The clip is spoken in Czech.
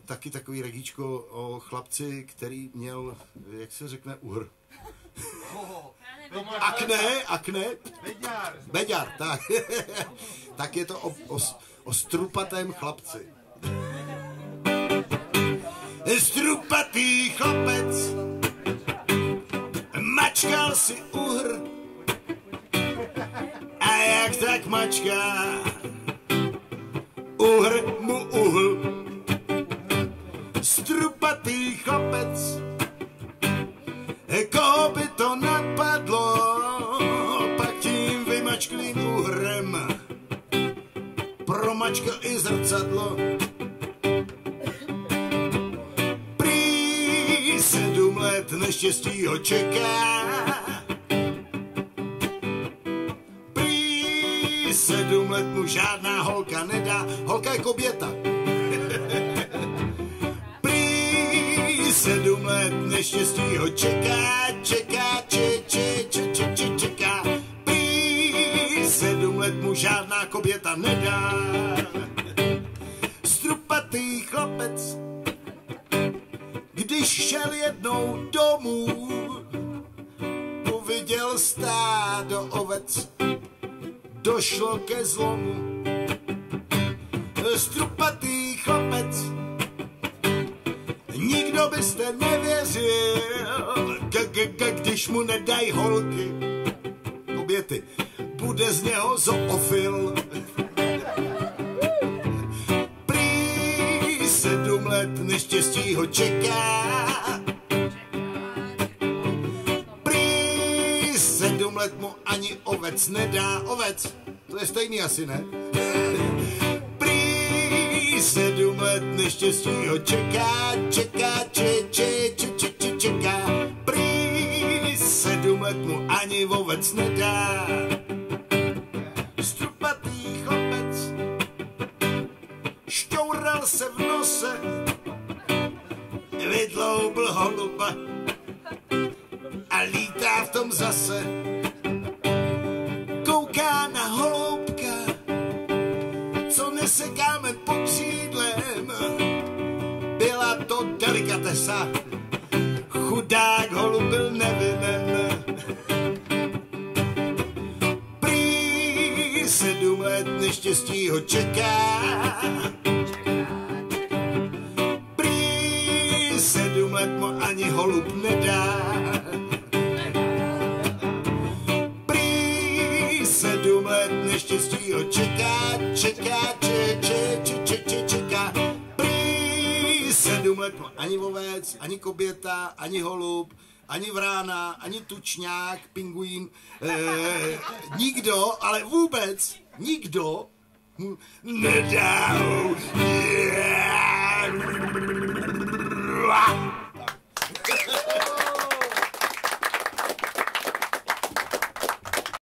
taky takový regíčko o chlapci, který měl, jak se řekne, uhr. Akné. Beďar, tak. Tak je to o strupatém chlapci. Strupatý chlapec mačkal si uhr a jak tak mačká, uhr mu uhl. Strupatý chlapec, koho by to napadlo, pak tím vymačklým uhrem promačkal i zrcadlo. Prý 7 let neštěstí ho čeká, prý 7 let mu žádná holka nedá, holka je koběta. 7 let neštěstí ho čeká. Prý 7 let mu žádná koběta nedá. Strupatý chlapec, když šel jednou domů, uviděl stádo ovec, došlo ke zlomu. Strupatý chlapec, nikdo byste nevěřil, když mu nedají holky, koběty, bude z něho zoofil. Prý 7 let neštěstí ho čeká, prý 7 let mu ani ovec nedá. Ovec, to je stejný asi, ne? 7 let neštěstí ho čeká. Prý 7 let mu ani ovec nedá. Strupatý chlapec šťoural se v nose, vydloubl holuba a lítá v tom zase. Kouká na holoubka, co nese kámen pod křídlem. Byla to delikatesa, chudák holub byl nevinen. Prý 7 let neštěstí ho čeká, prý 7 let mu ani holub nedá. Prý 7 let neštěstí ho čeká. Prý 7 let ani ovec, ani koběta, ani holub, ani vrána, ani tučňák, pinguín, nikdo, ale vůbec nikdo mu nedá.